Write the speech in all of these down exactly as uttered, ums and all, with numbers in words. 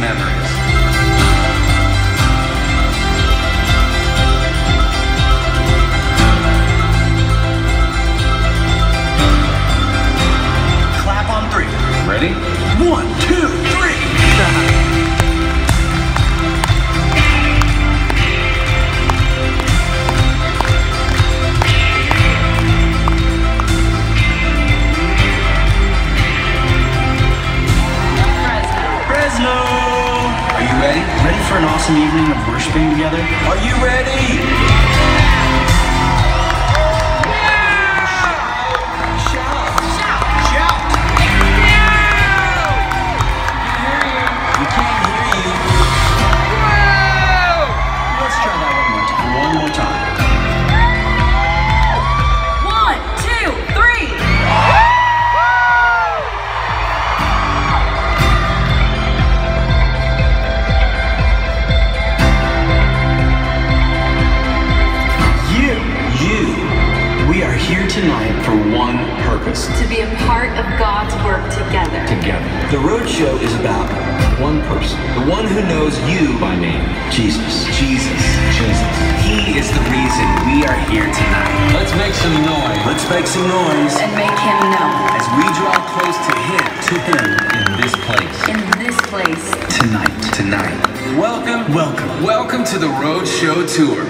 memories. Clap on three. Ready? One, two, three. Fresno! Are you ready? Ready for an awesome evening of worshiping together? Are you ready? One more time. One, two, three. You, you, we are here tonight for one purpose. To be a part of God's work together. Together. The Roadshow is about one person. The one who knows you by name. Jesus. Jesus. Jesus. He is the reason we are here tonight. Let's make some noise. Let's make some noise And make him known. As we draw close to him. to him In this place. In this place. tonight. Tonight. Welcome. Welcome. Welcome to the Roadshow Tour.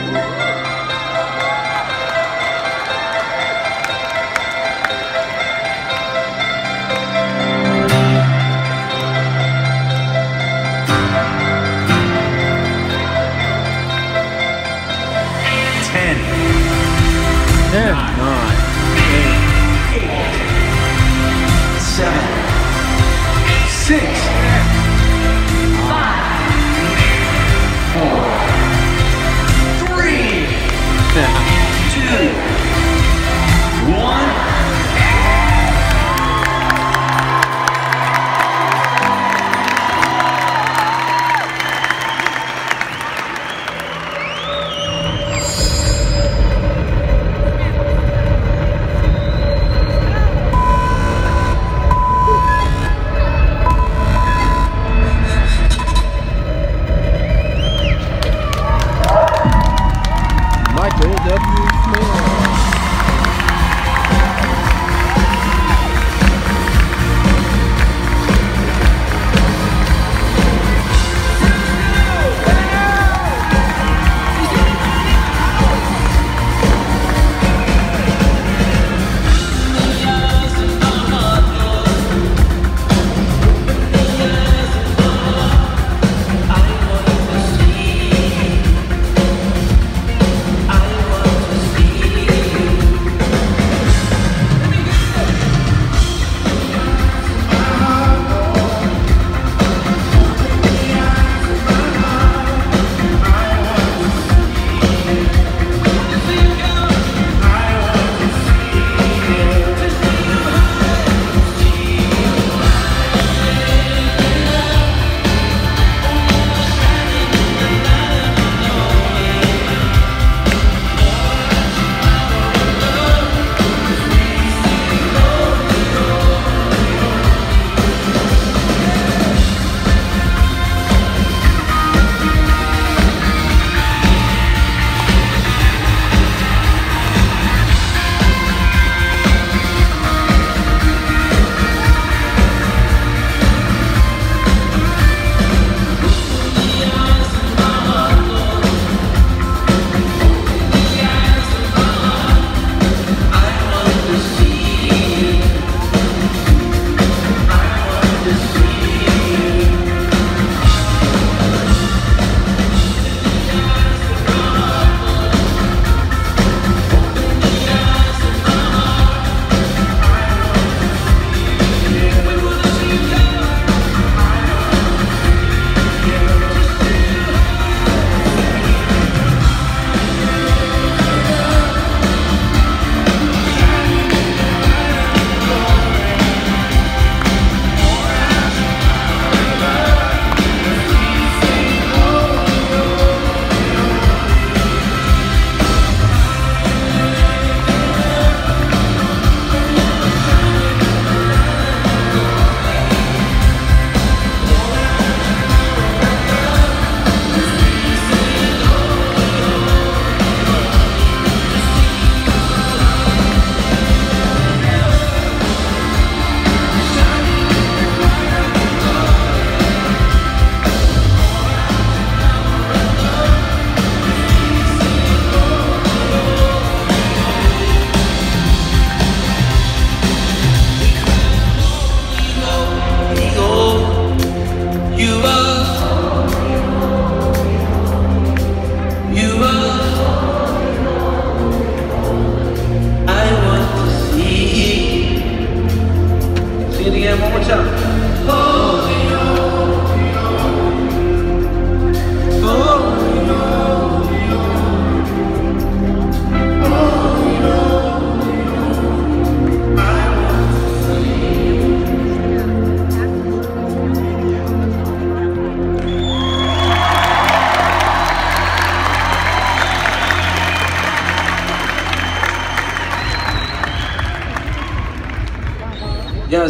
Ten. Nine. Eight. Seven. Six. Five. Four. Three.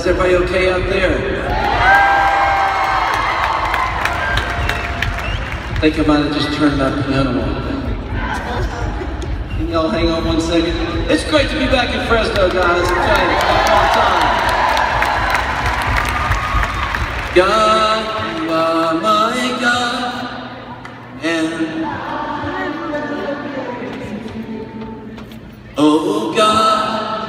Is everybody okay out there? I think I might have just turned my piano on. Can y'all hang on one second? It's great to be back in Fresno, guys. I'm telling you, it's been a long time. God, you are my God, and oh God,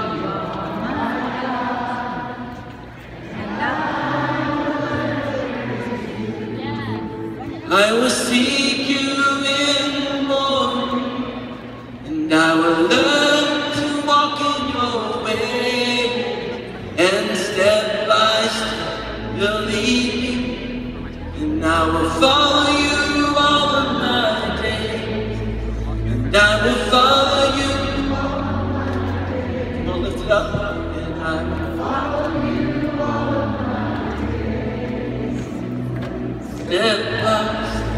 I will seek you in the morning, and I will learn to walk in your way, and step by step you'll lead me, and I will follow you all of my days, and I will follow you. Come on, lift it up, and I will follow you all of my days. Step by step.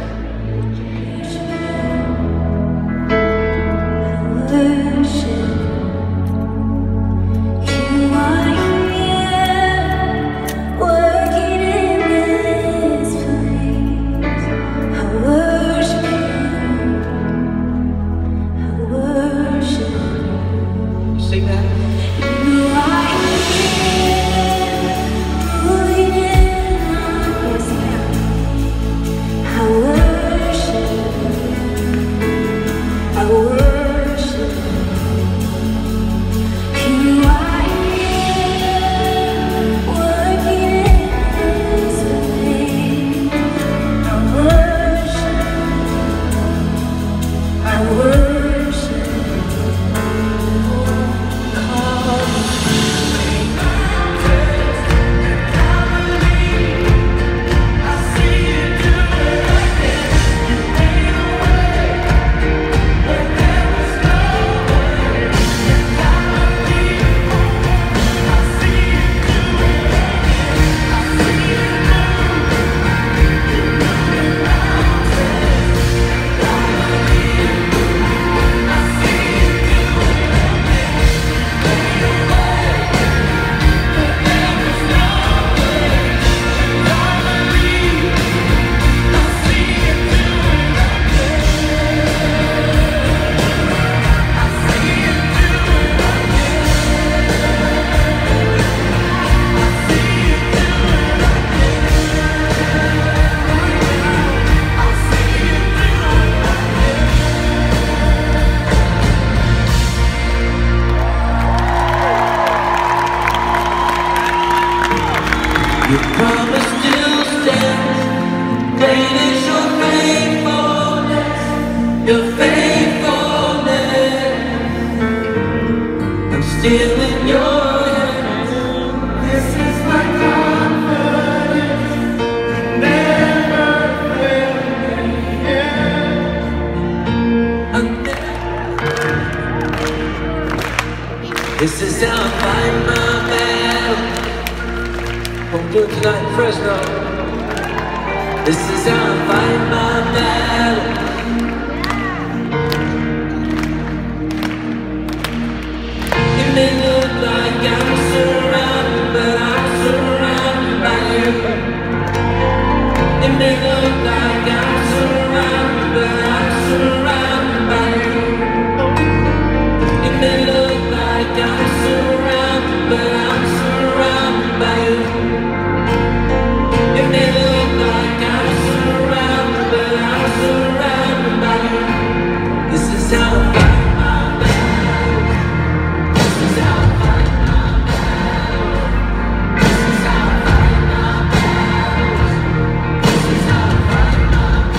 Your promise still stands. Great is your faithfulness, your faithfulness. I'm still in your hands. This is my confidence. You never fail me yet. This is how I fight my battle. I'm doing tonight in Fresno. This is how I fight my battle. It may look like I'm surrounded, but I'm surrounded by you. It may look like I'm surrounded, but I'm surrounded by you. It may look like I'm surrounded, but I'm surrounded by you. It may look like I'm surrounded, but I'm surrounded by you. This is how I fight my battle. This is how I fight my battle. This is how I fight my battles. This is how I fight my battles.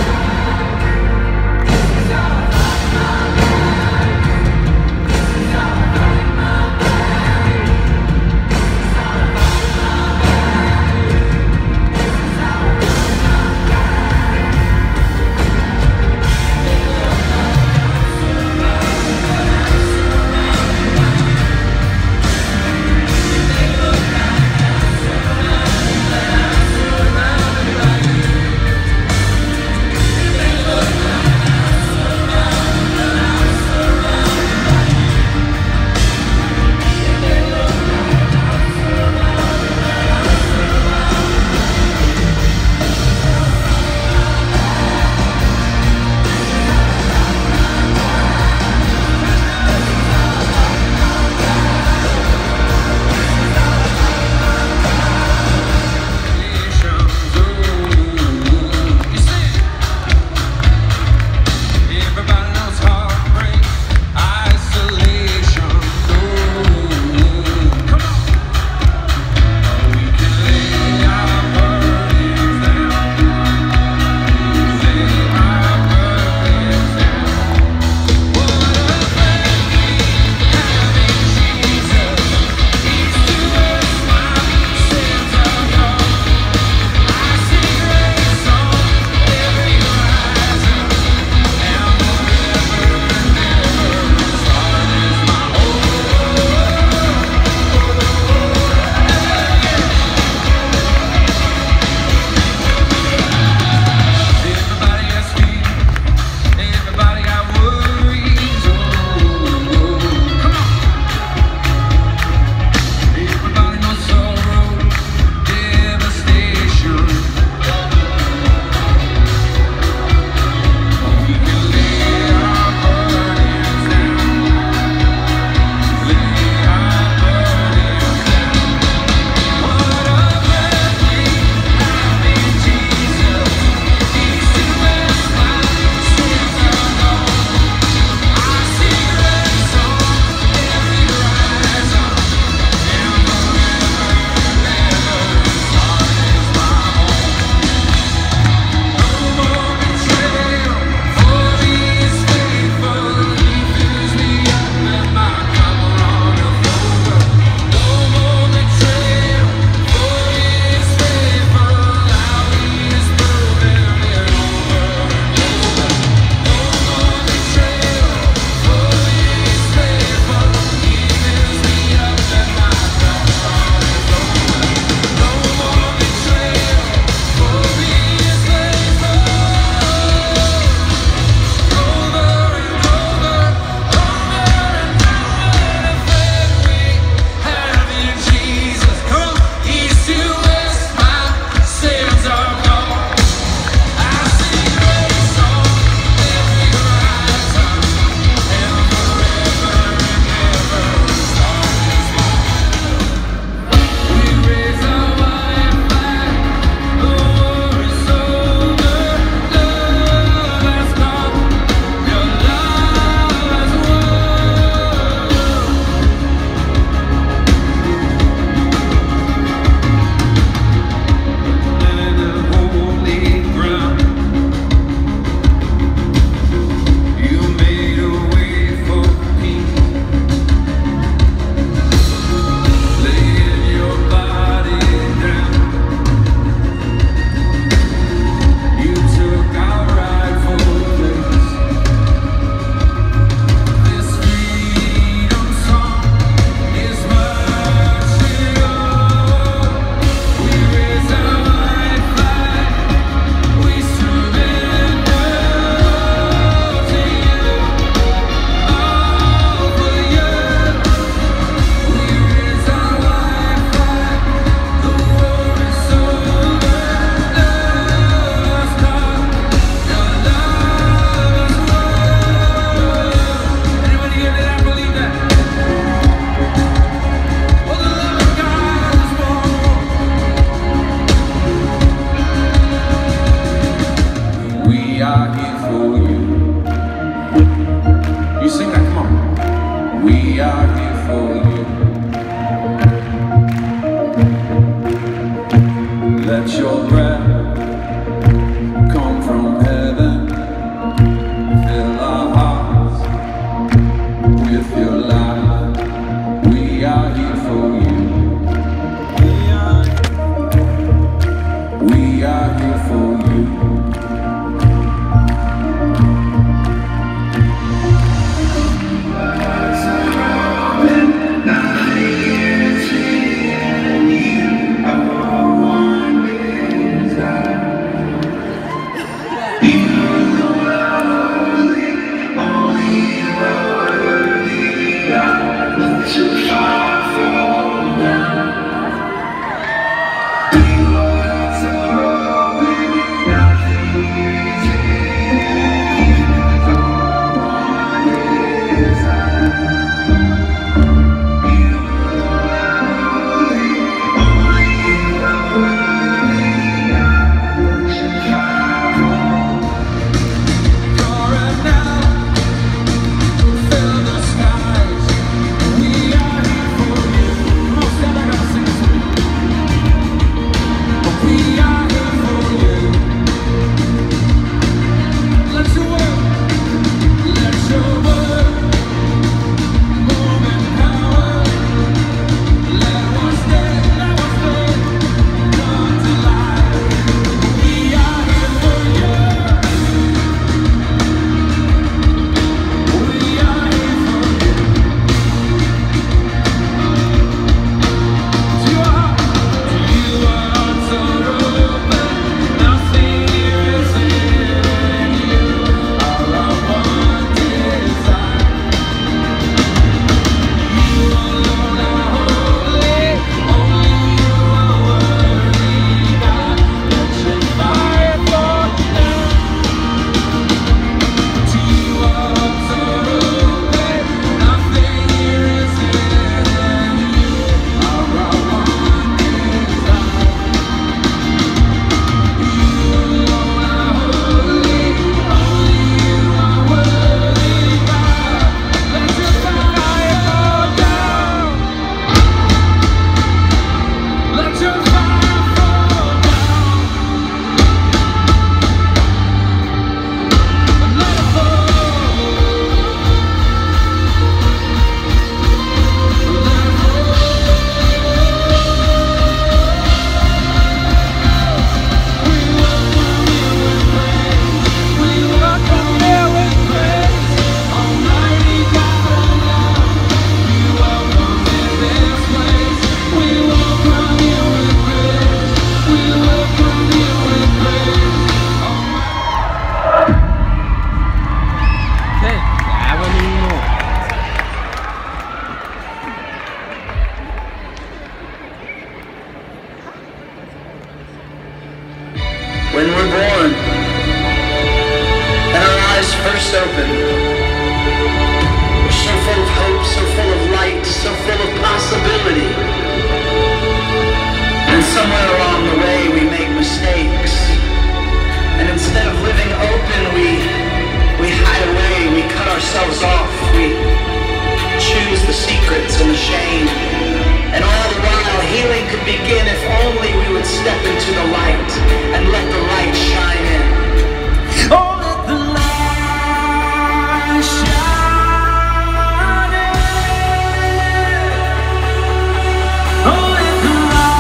first opened were so full of hope, so full of light, so full of possibility. And somewhere along the way we make mistakes. And instead of living open, we, we hide away, we cut ourselves off, we choose the secrets and the shame. And all the while, healing could begin if only we would step into the light and let the light shine in. Oh, let the light shine in. Oh, let the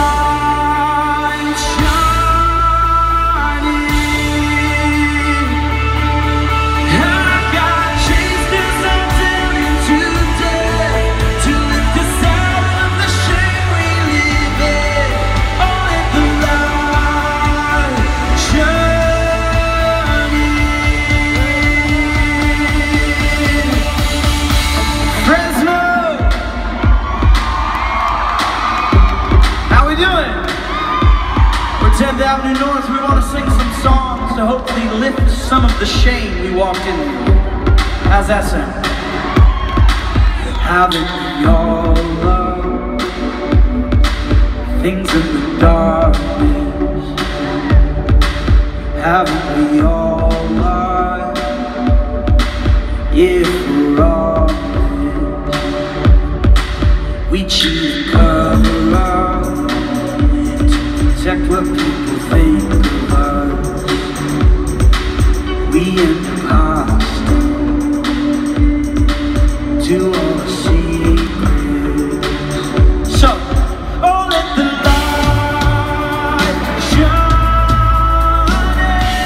light shine in. And I got chased as I turned into death to lift us out of the shame we live in. Oh, let the light shine in. Fresno, how we doing? We're tenth Avenue North. We want to sing some songs to hopefully lift some of the shame we walked into. How's that sound? Haven't we all loved things in the darkness? Haven't we all lied? If we're honest, we choose to cover up to protect what people think of us. We imposter to all secrets. So, oh, let the light shine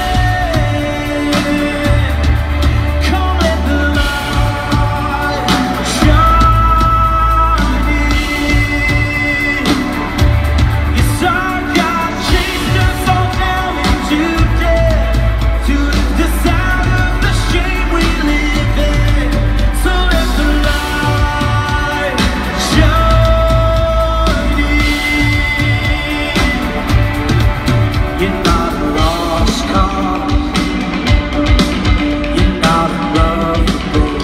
in. Come, let the light shine in. Yes, our God chased us all down into death to lift us out of the shame we live in. So let the light shine in. You're not a lost cause. You're not unlovable.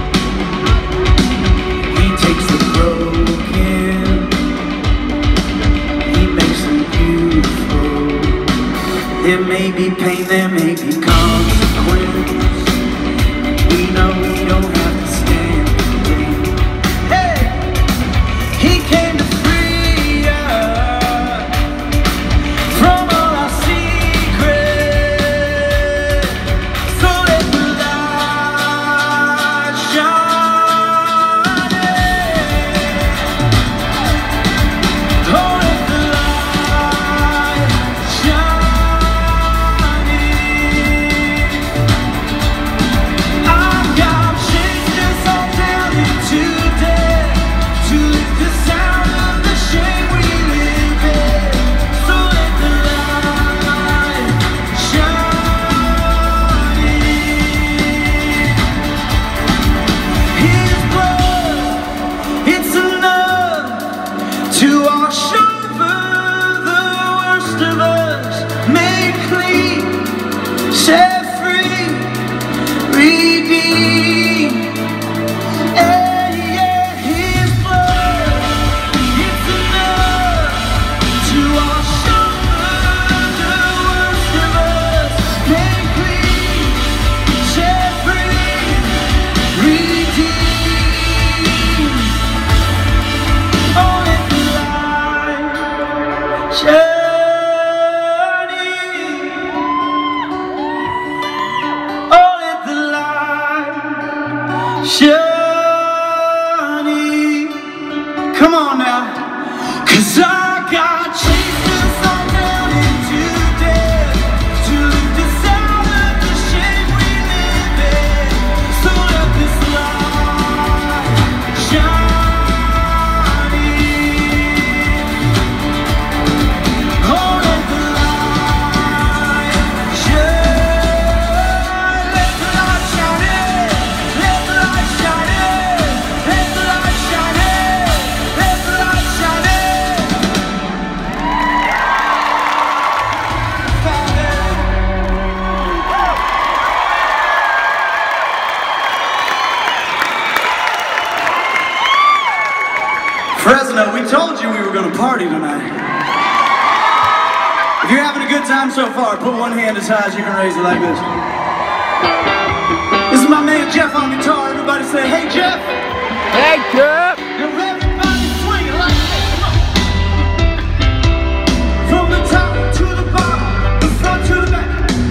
He takes the broken, he makes them beautiful. There may be pain, there may be consequence. We know we don't have to stand today. Hey! He came to free us from all our secrets. So let the light shine in. Oh, let the light shine in. Our God chased us all down into death to lift us out of the shame we live in. So let the light shine in. His blood, it's enough to wash over the worst of us, make clean, set free, redeem. Yeah, yeah, his blood, it's enough to wash over the worst of us, make clean, set free, redeem. Oh, let the light shine in. Oh, let the light shine in. Come on now. 'Cause our God chased us all down into death to lift us out of the shame we live in. So let this light shine in. Oh, let the light shine. Let the light shine in. Let the light shine in. we're gonna party tonight. If you're having a good time so far, put one hand as high as you can raise it like this. This is my man Jeff on guitar. Everybody say, hey Jeff! Hey Jeff! And everybody swing it like this, come on! From the top to the bottom, the front to the back.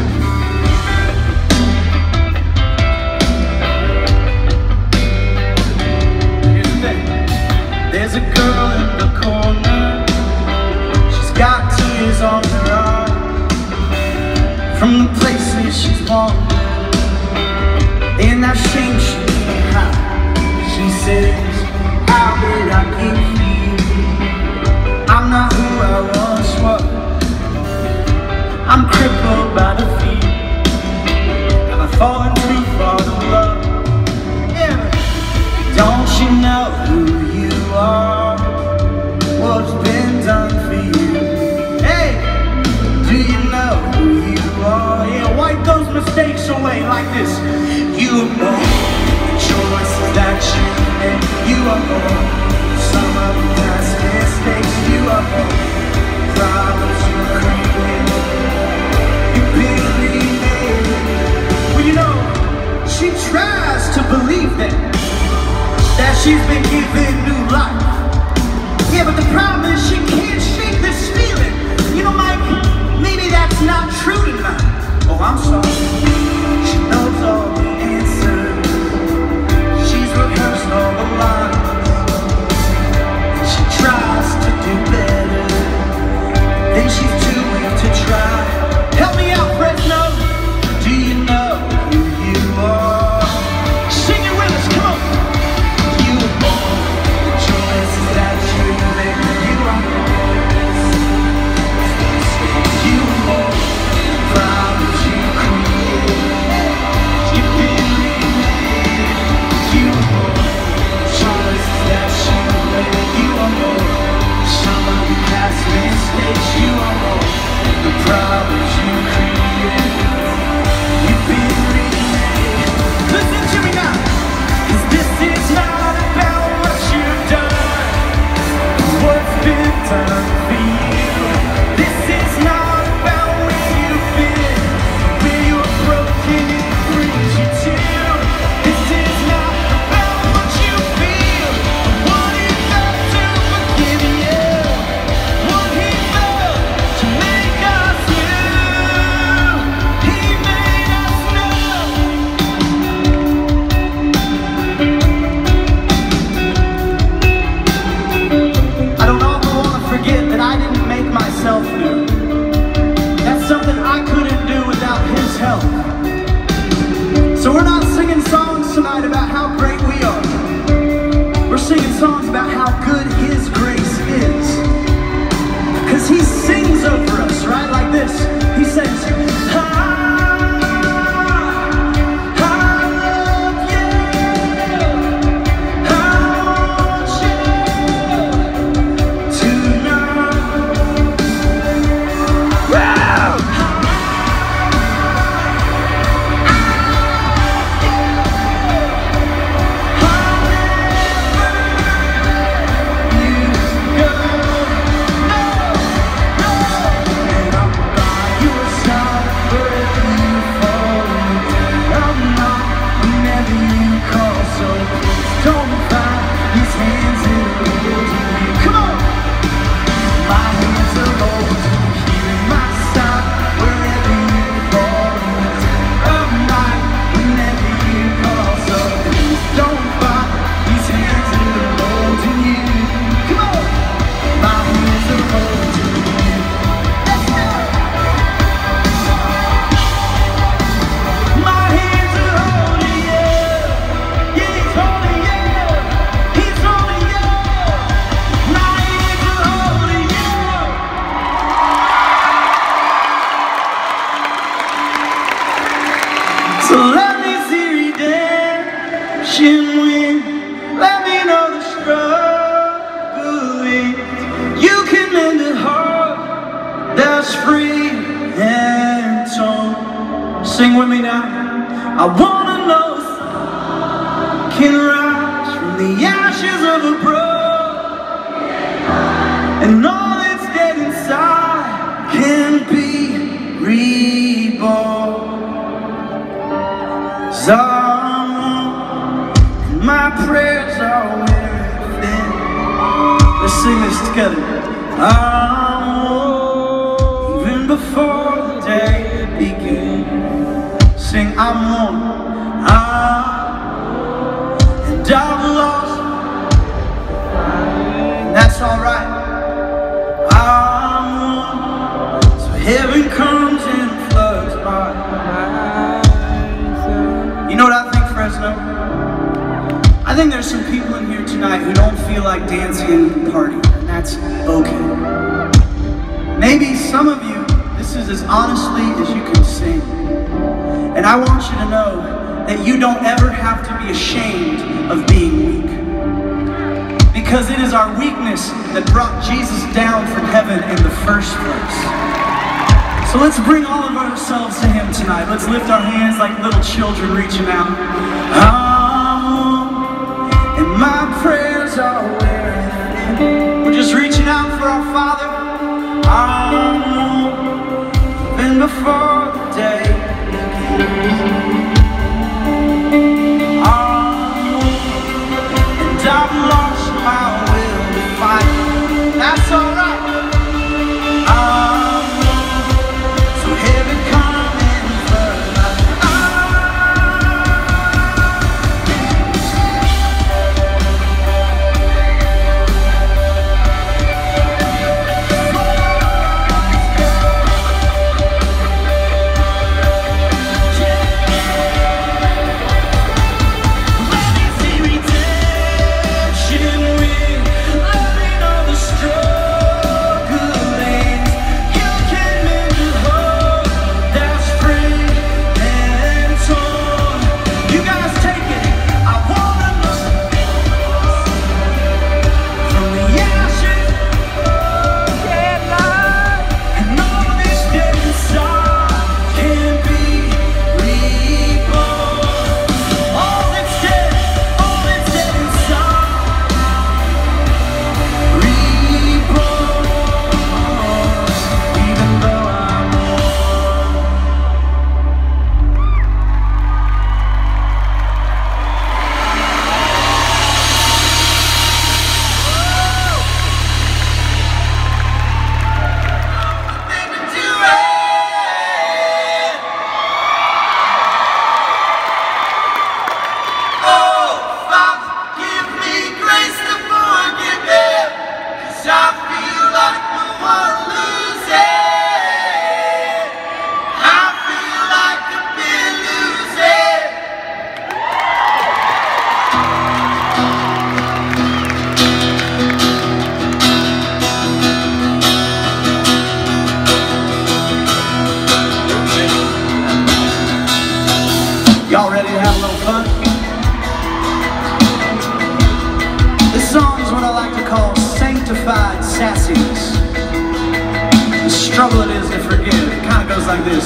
Here's the thing. There's a girl in the corner. She's got tears on her eyes from the places she's wandered. And that shame she can't hide. She says, how did I get here? I'm not who I once was. I'm crippled by the fear. Have I fallen too far to love? Yeah, don't you know who you are? What's been done for you? Hey, do you know who you are? Yeah, wipe those mistakes away like this. You are born, the choices that you make. You are born, some of the past mistakes. You are born, problems you created. You believe it. Well, you know, she tries to believe that, that she's been given new life. Yeah, but the problem is she can't shake this feeling. You know, Mike, maybe that's not true tonight. Oh, I'm sorry. She knows all the answers. She's rehearsed all the lines. She tries to do better. Then she's too weak to try. Help me out, Fresno. Do you know who you are? Sing it with us, come on. You were born, the choices that you make. You are born. You were born, problems you create. You believe it. You were born, choices that you make. You are born, some of the past mistakes. You are born, the problems you create. You believe it. Listen to me now, 'cause this is not about what you've done, what's been done for you. This is not about where you've been, where you're broken it brings you to. This is not about what you feel, what he does to forgive you, what he does to make us new. He made us new. I don't ever want to forget that I didn't make myself new. That's something I couldn't do without his help. So we're not singing songs tonight about how great we are. We're singing songs about how good his grace is. Because he sings over us, right? Like this. He says, I, I love you. I want you to know. Wow! So let me see redemption win. Let me know the struggle is. You can mend a heart that's free and torn. Sing with me now. I wanna know if I can rise from the ashes of a broken and all that's dead inside can be reborn. 'Cause I'm one, and my prayers are wearing thin. Let's sing this together. I'm one, even before the day begins. Sing, I'm one, I'm, and I've lost, and that's alright. I'm one, so heaven comes and floods my eyes. You know what I think, Fresno? I think there's some people in here tonight who don't feel like dancing and partying, and that's okay. Maybe some of you, this is as honestly as you can sing. And I want you to know that you don't ever have to be ashamed of being weak. Because it is our weakness that brought Jesus down from heaven in the first place. So let's bring all of ourselves to Him tonight. Let's lift our hands like little children reaching out. Oh, and my prayers are wearing thin. We're just reaching out for our Father. Oh, even before the day begins. Oh, and I've lost my will to fight. That's alright. Y'all ready to have a little fun? This song's what I like to call sanctified sassiness. The struggle it is to forgive. It kind of goes like this.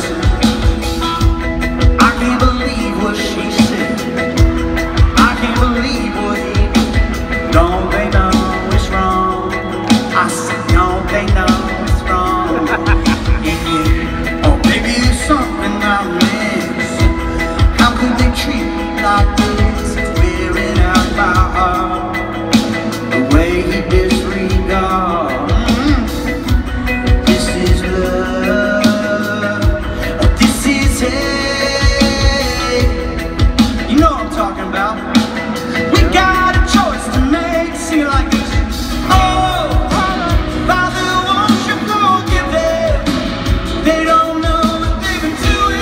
I can't believe what she said. I can't believe what he did. Don't they know it's wrong? I said, don't they know it's wrong? Yeah. Oh, maybe it's something I miss. How could they treat me like this? It's wearing out my heart. The way he disregards. Mm-hmm. This is love. Oh, this is hate. You know what I'm talking about. We got a choice to make. Sing it like this. Oh, Father, won't you forgive them? They don't know what they've been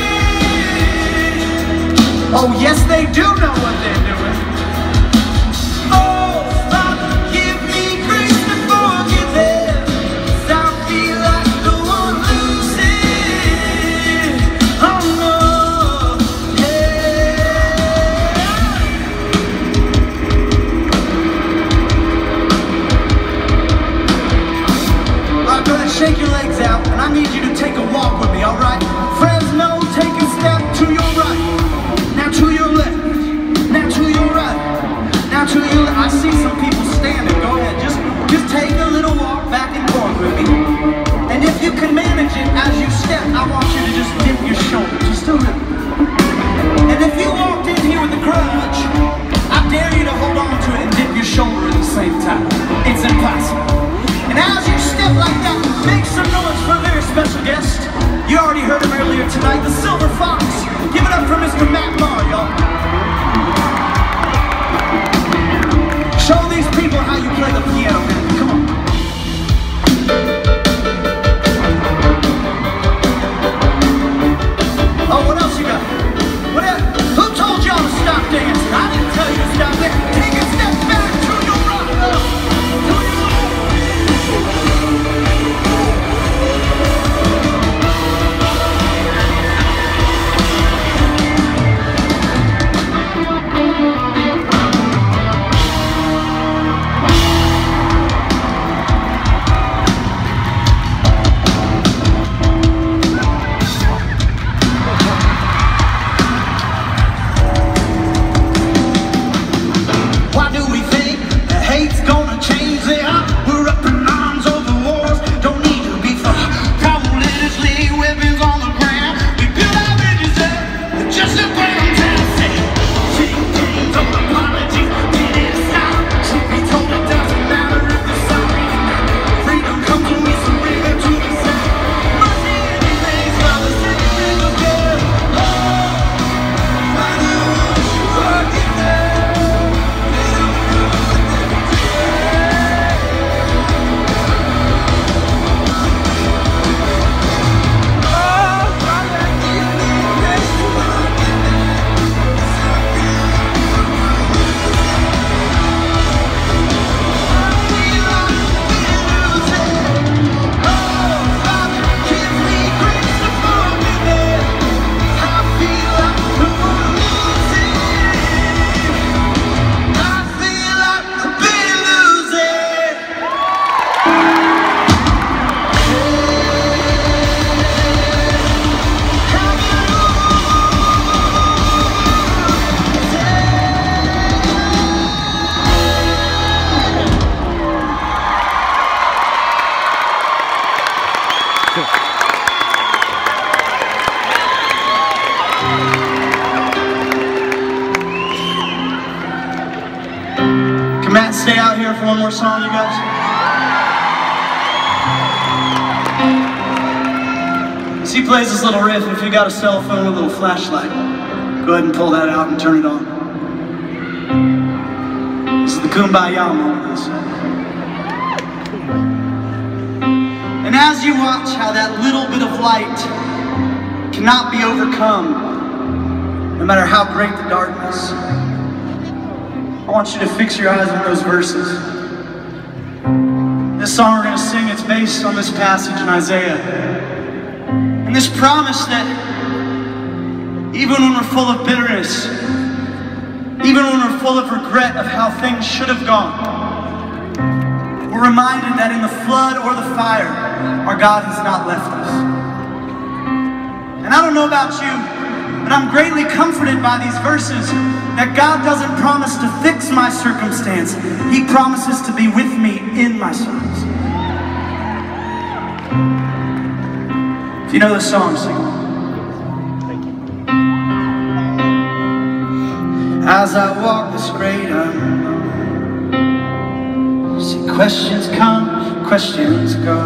doing. Oh, yes, they do know what they're doing. Oh, Father, give me grace to forgive them. 'Cause I feel like the one losing. Oh, no, yeah. All right, go ahead, shake your legs out, and I need you to take a walk with me, all right? Fresno, take a step to your right. Now to your left, now to step, I want you to just dip your shoulder, just a little. And if you walked in here with a grudge, I dare you to hold on to it and dip your shoulder at the same time. It's impossible. And as you step like that, make some noise for a very special guest. You already heard him earlier tonight, the Silver Fox. Give it up for Mister Matt Maher, y'all. Show these people how you play the piano, man. Come on. Oh, what else you got? What else? Who told y'all to stop dancing? I didn't tell you to stop dancing. Take a step back to your rock. To your Matt, stay out here for one more song, you guys. As he plays this little riff, if you got a cell phone with a little flashlight, go ahead and pull that out and turn it on. This is the Kumbaya moment. And as you watch how that little bit of light cannot be overcome, no matter how great the darkness, I want you to fix your eyes on those verses. This song we're going to sing, it's based on this passage in Isaiah. And this promise that even when we're full of bitterness, even when we're full of regret of how things should have gone, we're reminded that in the flood or the fire, our God has not left us. And I don't know about you, but I'm greatly comforted by these verses that God doesn't promise to fix my circumstance. He promises to be with me in my circumstance. If you know this song, sing it. As I walk this great unknown, see questions come, questions go.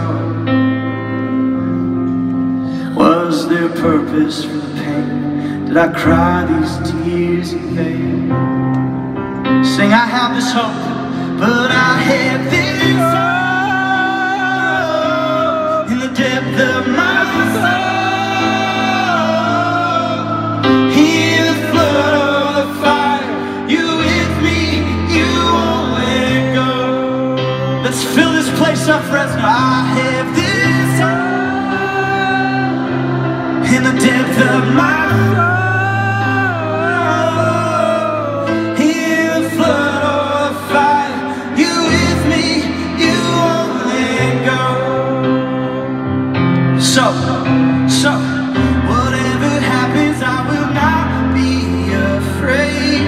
Was there purpose for the pain? Did I cry these tears in vain? Sing, I have this hope, but I have this hope in the depth of my soul. Hear the flood of the fire, you with me, you won't let go. Let's fill this place up, Fresno. I have this hope in the depth of my soul. So, so, whatever happens, I will not be afraid.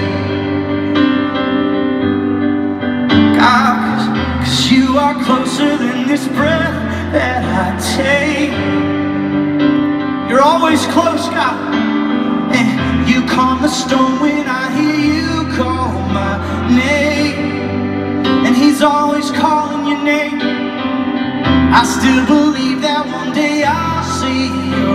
God, cause, cause you are closer than this breath that I take. You're always close, God. And you calm the storm when I hear you call my name. And he's always calling your name. I still believe that one day I'll see your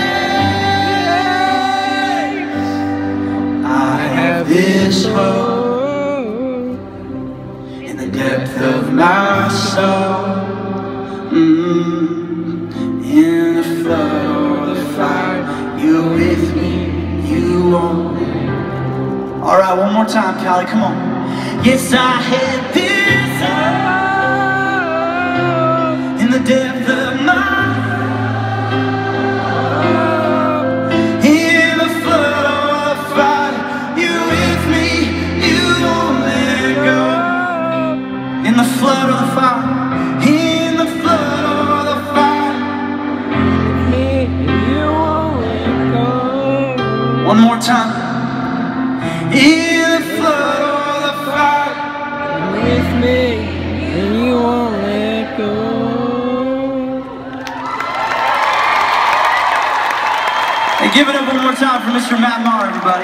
face. I have this hope in the depth of my soul. Mm-hmm. In the flood or the fire, you're with me, you won't. Alright, one more time, Callie, come on. Yes, I had this hope in the depth of my heart. In the flood or the fire, you're with me, you won't let go. In the flood or the fire, in the flood or the fire, you won't let go. One more time. In the flood or the fire, with me, and you won't let go. Hey, give it up one more time for Mister Matt Maher, everybody.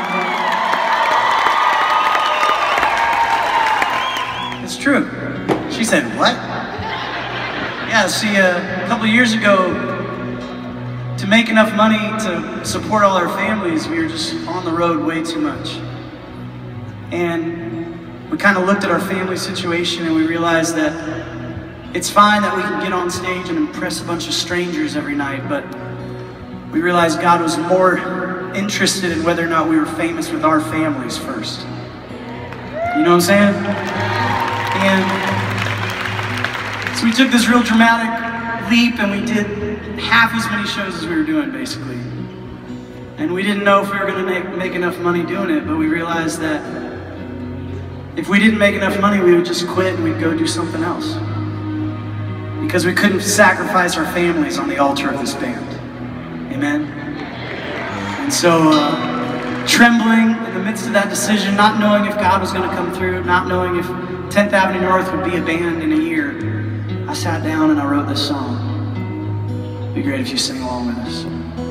It's true. She said, what? Yeah, see, uh, a couple years ago, to make enough money to support all our families, we were just on the road way too much. And we kind of looked at our family situation and we realized that it's fine that we can get on stage and impress a bunch of strangers every night, but we realized God was more interested in whether or not we were famous with our families first. You know what I'm saying? And so we took this real dramatic leap and we did half as many shows as we were doing, basically. And we didn't know if we were going to make, make enough money doing it, but we realized that if we didn't make enough money, we would just quit and we'd go do something else. Because we couldn't sacrifice our families on the altar of this band. Amen? And so, uh, trembling in the midst of that decision, not knowing if God was going to come through, not knowing if tenth Avenue North would be a band in a year, I sat down and I wrote this song. It'd be great if you sing along with us.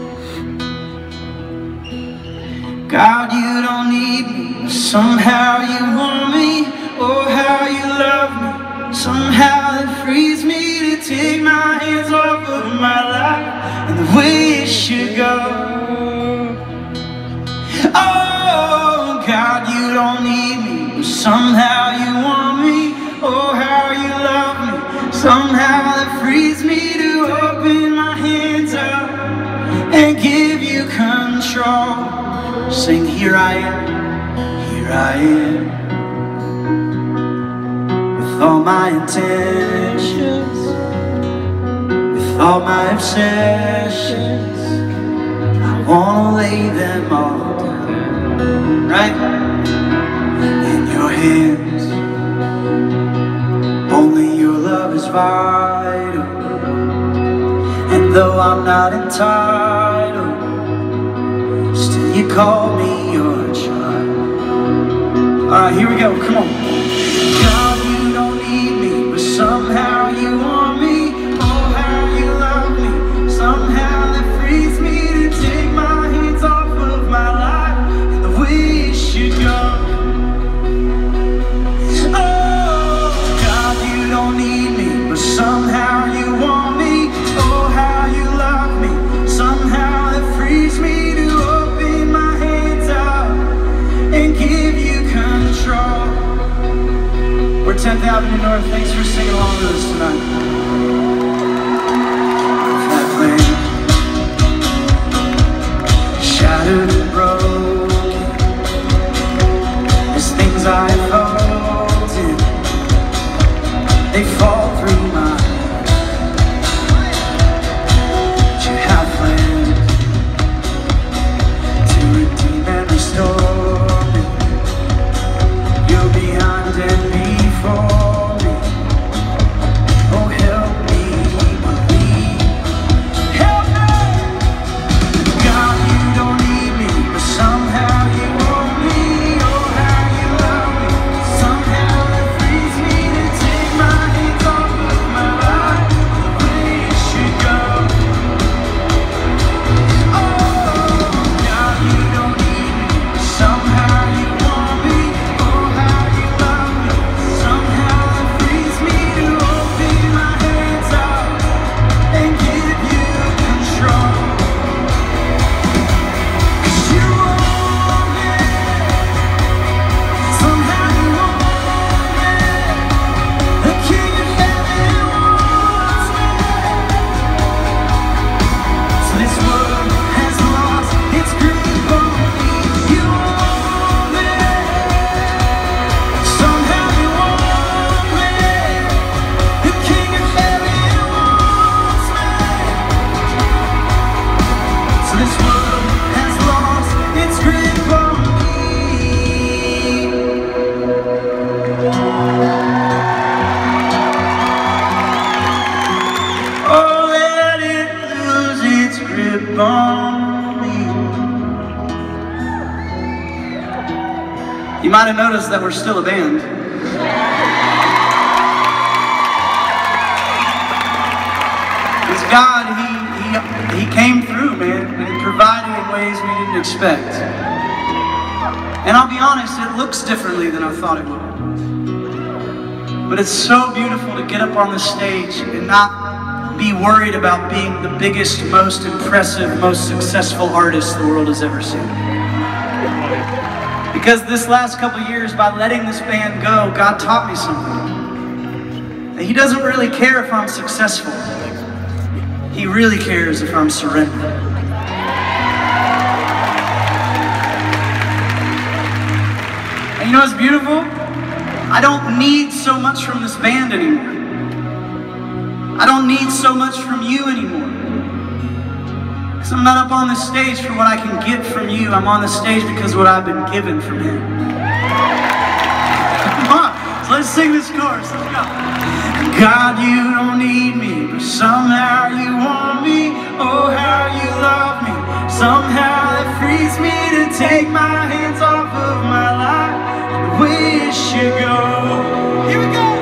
God, you don't need me, somehow you want me. Oh, how you love me, somehow it frees me to take my hands off of my life and the way it should go. Oh, God, you don't need me, but somehow you want me. Oh, how you love me, somehow it frees me to open my hands up and give you control. Sing, here I am, here I am, with all my intentions, with all my obsessions, I wanna lay them all down, right? In your hands, only your love is vital, and though I'm not entitled, still you call me your child. Alright, here we go, come on. God, you don't need me, but somehow you want me. Oh, how you love me, somehow that frees me to take my hands off of my life and the way it should go. Oh, God, you don't need me, but somehow you want me. Oh, how you love me, somehow that frees me to open my hands up and give you control. We're tenth Avenue North, thanks for singing along with us tonight. That plane, shattered and broken, there's things I hold in, they fall through my hands. But you have planned to redeem and restore me. You're behind and before me. Oh, might have noticed that we're still a band. Because God, he, he, he came through, man, and he provided in ways we didn't expect. And I'll be honest, it looks differently than I thought it would. But it's so beautiful to get up on the stage and not be worried about being the biggest, most impressive, most successful artist the world has ever seen. Because this last couple years, by letting this band go, God taught me something. That He doesn't really care if I'm successful. He really cares if I'm surrendered. And you know what's beautiful? I don't need so much from this band anymore. I don't need so much from you anymore. Because I'm not up on the stage for what I can get from you. I'm on the stage because of what I've been given from Him. Come on, so let's sing this chorus. Let's go. God, you don't need me, but somehow you want me. Oh, how you love me. Somehow that frees me to take my hands off of my life and wish you go. Here we go.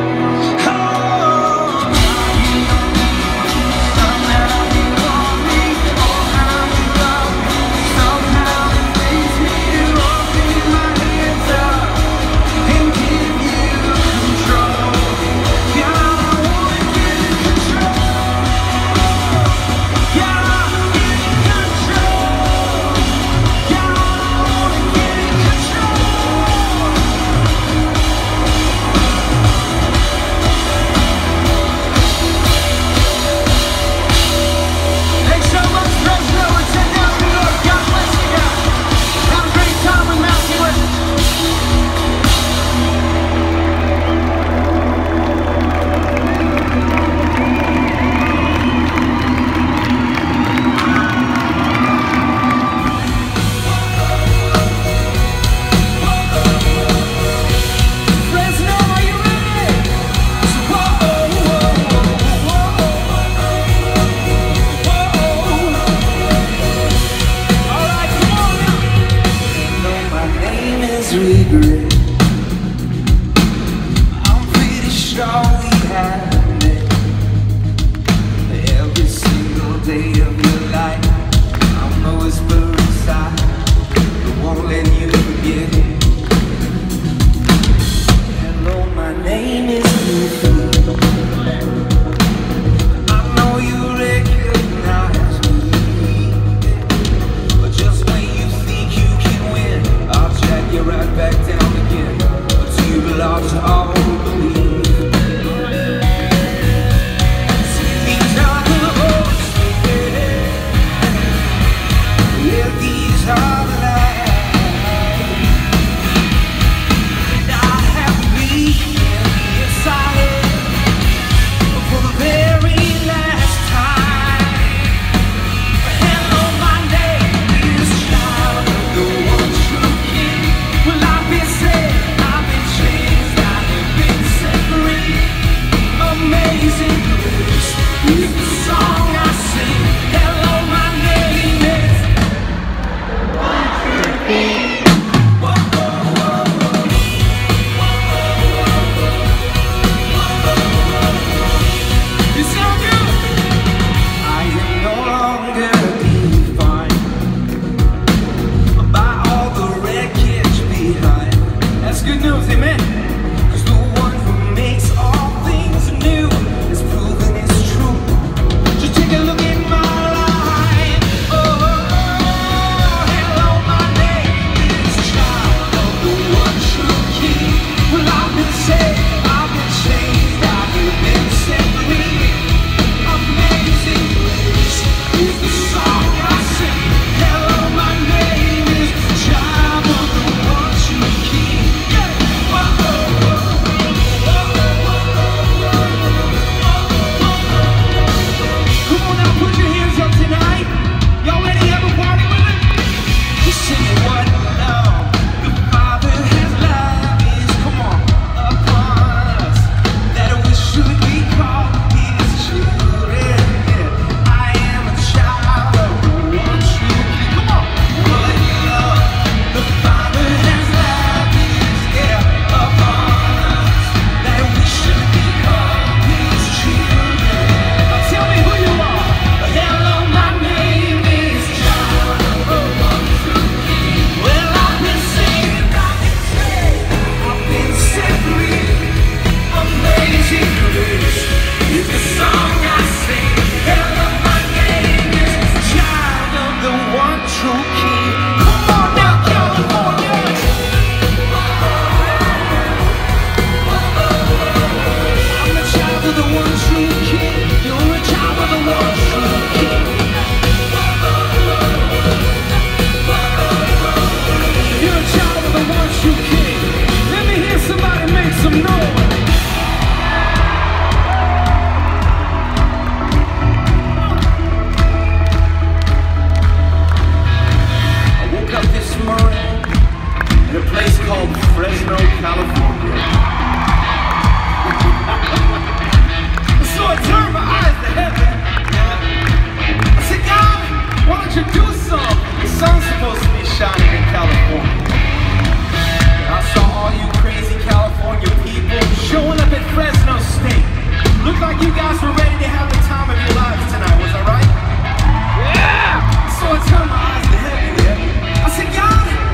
Regret. I'm pretty sure we have met. Every single day of your life, I'm a whisper inside that won't let you forget it. Hello, my name is Lucy. I know you recognize me, but just when you think you can win, I'll track you right back down to morning in a place called Fresno, California. So I turned my eyes to heaven. I said, God, why don't you do something? The sun's supposed to be shining in California. And I saw all you crazy California people showing up at Fresno State. Looked like you guys were ready to have the time of your lives tonight, was I right? Yeah! So I turned my eyes to heaven, yeah. I said, God,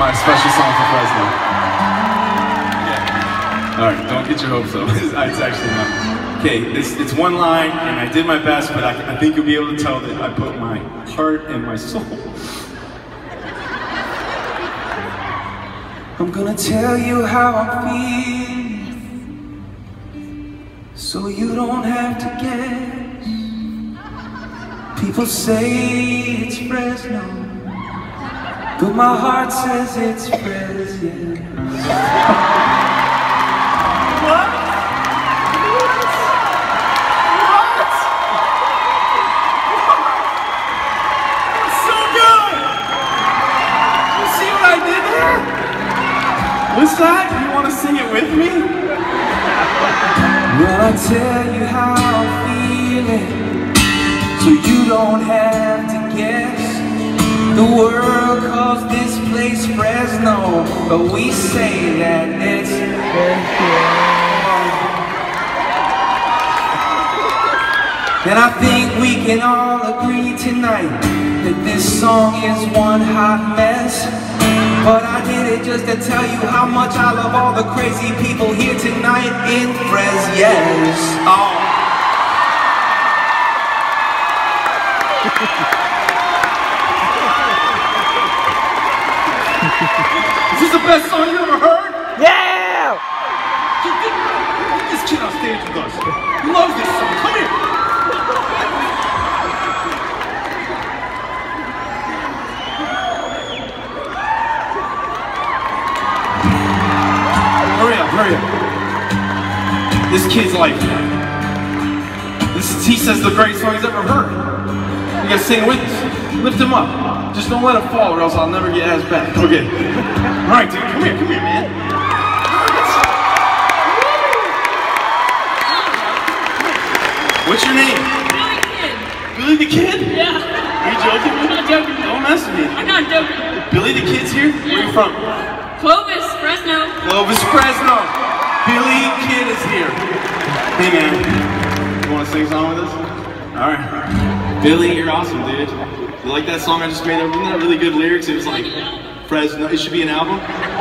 my special song for Fresno. Yeah. All right, don't get your hopes up. It's actually not. Okay, it's, it's one line, and I did my best, but I, I think you'll be able to tell that I put my heart and my soul. I'm gonna tell you how I'm feeling, so you don't have to guess. People say it's Fresno, but my heart says it's Fresno. What? What? That's so good! You see what I did there? What's that? You want to sing it with me? Well, I tell you how I'm feeling, so you don't have to guess. The world calls this place Fresno, but we say that it's Fresno. And I think we can all agree tonight that this song is one hot mess. But I did it just to tell you how much I love all the crazy people here tonight in Fres, yes. Oh. Is this the best song you ever heard? Yeah! Get, get, get this kid on stage with us. He loves this song. Come here. Hurry up, hurry up. This kid's like, this is, he says the greatest song he's ever heard. You gotta sing with us. Lift him up. Just don't let him fall or else I'll never get asked back. Okay. Alright, dude, come here, come here, man. What's your name? Billy the Kid. Billy the Kid? Yeah. Are you joking? I'm not joking. Don't mess with me. I'm not joking. Billy the Kid's here? Yeah. Where are you from? Clovis, Fresno. Clovis, Fresno. Billy Kid is here. Hey man, you want to sing a song with us? All right. Billy, you're awesome, dude. You like that song I just made? Wasn't that really good lyrics? It was like Fresno. It should be an album.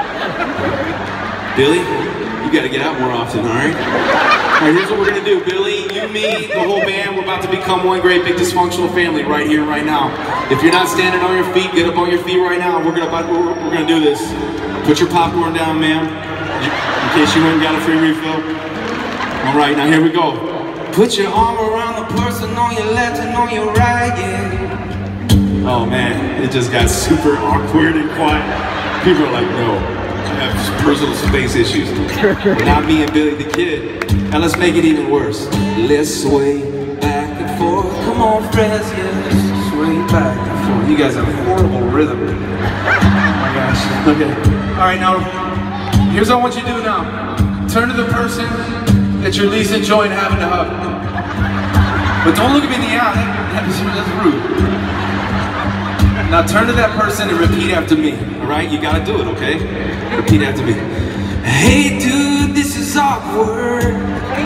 Billy, you got to get out more often, all right? All right, here's what we're gonna do. Billy, you, me, the whole band, we're about to become one great big dysfunctional family right here, right now. If you're not standing on your feet, get up on your feet right now. We're gonna we're, we're gonna do this. Put your popcorn down, ma'am, in case you went and got a free refill. All right, now here we go. Put your arm around the person on your left and on your right, yeah. Oh man, it just got super awkward and quiet. People are like, no, I have personal space issues. Not me and Billy the Kid. Now let's make it even worse. Let's sway back and forth. Come on, friends, yes. Sway back and forth. You guys have a horrible rhythm. Oh my gosh. Okay. All right, now, here's what I want you to do now. Turn to the person that you're least enjoying having to hug. But don't look at me in the eye. That's, that's rude. Now turn to that person and repeat after me. All right? You gotta do it, okay? Repeat after me. Hey, dude, this is awkward.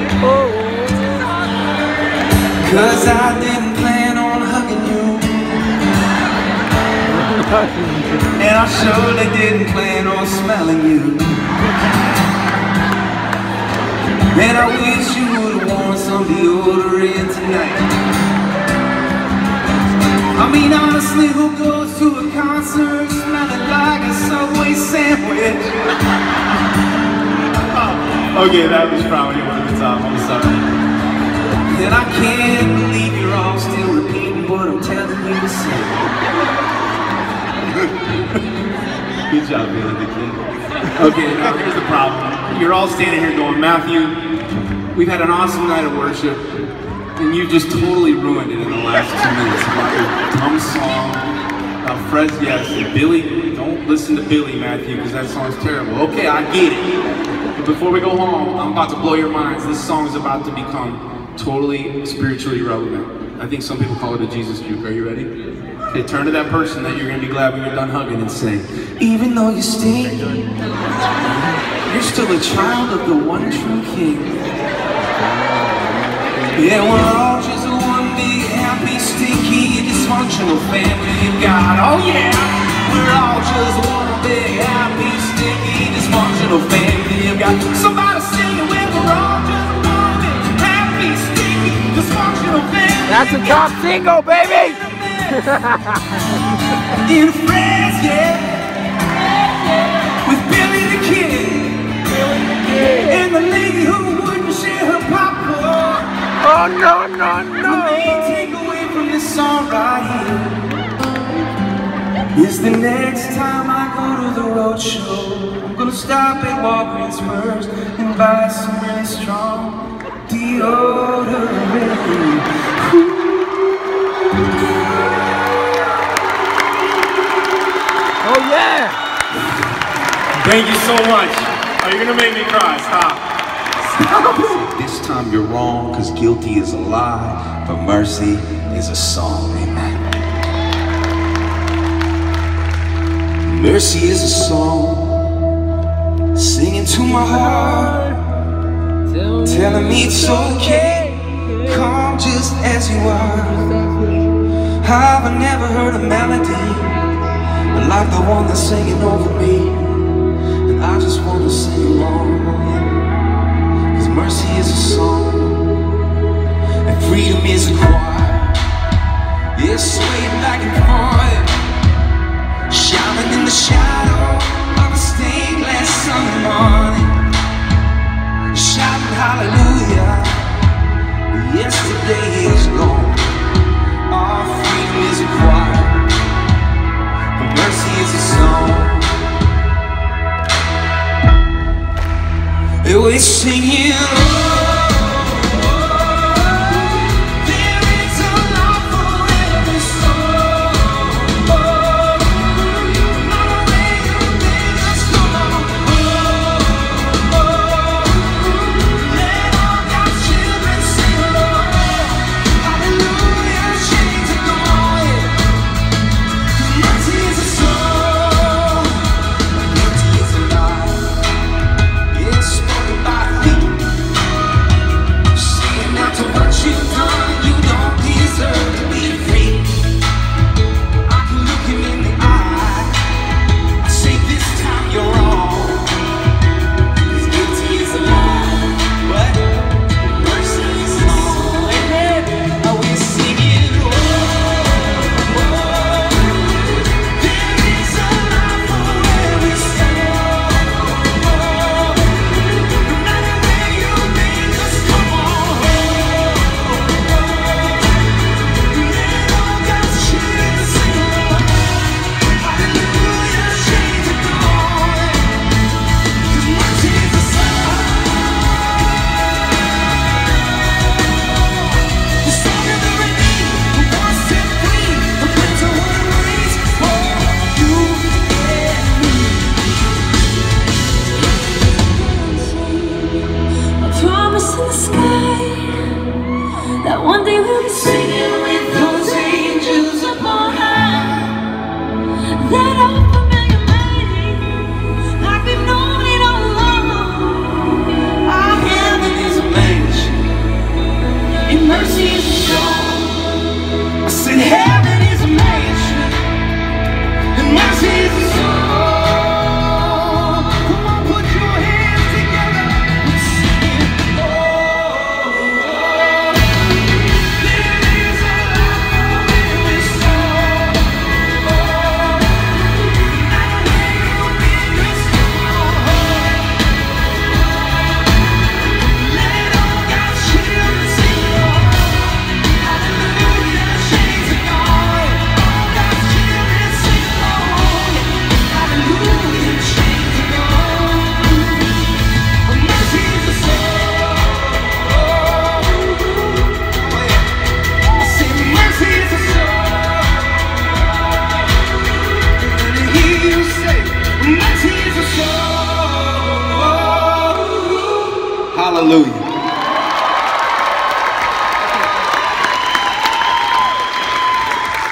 Cause I didn't plan on hugging you. And I surely didn't plan on smelling you. And I wish you would've worn some deodorant tonight. I mean, honestly, who goes to a concert smelling like a Subway sandwich? Oh, okay, that was probably over the top, I'm sorry. And I can't believe you're all still repeating what I'm telling you to say. Good job, Billy the Kid. Okay, now here's the problem. You're all standing here going, Matthew, we've had an awesome night of worship, and you just totally ruined it in the last two minutes about your dumb song, uh, Fred, yes, and Billy, don't listen to Billy, Matthew, because that song's terrible. Okay, I get it. But before we go home, I'm about to blow your minds. This song is about to become totally spiritually relevant. I think some people call it a Jesus juke. Are you ready? Okay, turn to that person that you're going to be glad when you're done hugging and say, even though you stink, you're still a child of the one true King. Yeah, we're all just one big, happy, stinky, dysfunctional family of God. Oh yeah! We're all just one big, happy, sticky, dysfunctional family. You've got somebody singing with we're all just one big, happy, sticky, dysfunctional family. That's a top single, baby! In France, yeah, with Billy the Kid, Billy the Kid, and the lady who wouldn't share her popcorn. Oh no, no, no! The main takeaway from this song right here is the next time I go to the road show, I'm gonna stop at Walgreens first and buy some really strong deodorant. Oh yeah! Thank you so much. Oh, you're gonna make me cry. Stop. This time you're wrong, cause guilty is a lie, but mercy is a song. Amen. Mercy is a song, singing to my heart, telling me it's okay, come just as you are. I've never heard a melody like the one that's singing over me, and I just want to sing along. Cause mercy is a song, and freedom is a choir. Yeah, swaying back and forth, shouting in the shadow of a stained glass Sunday morning, shouting hallelujah. Yesterday is gone. Our freedom is a choir, but mercy is a song. And we're singing, oh, oh, there is a love for every soul. Oh, not a way you make us go. Oh, oh, let all God's children sing along. Hallelujah, chains are gone. Mercy is a song, guilty is a lie. It's spoken by feet, saying after what you've done, you don't deserve to be free. I can look him in the eye, I say this time you're wrong, cause guilty is a lie, but mercy is a song. Are we singing, oh, oh, there is a life for every soul. No matter where you make us, come on. Let all God's children sing along. Hallelujah, chains are gone. Cause mercy is a song. The song of the redeemed, who was set free, a winter one race for you and me. A promise in the sky that one day we'll be singing with those angels up on high. That old familiar melody, like we've known it all along. Our heaven is a mansion, and mercy is a song.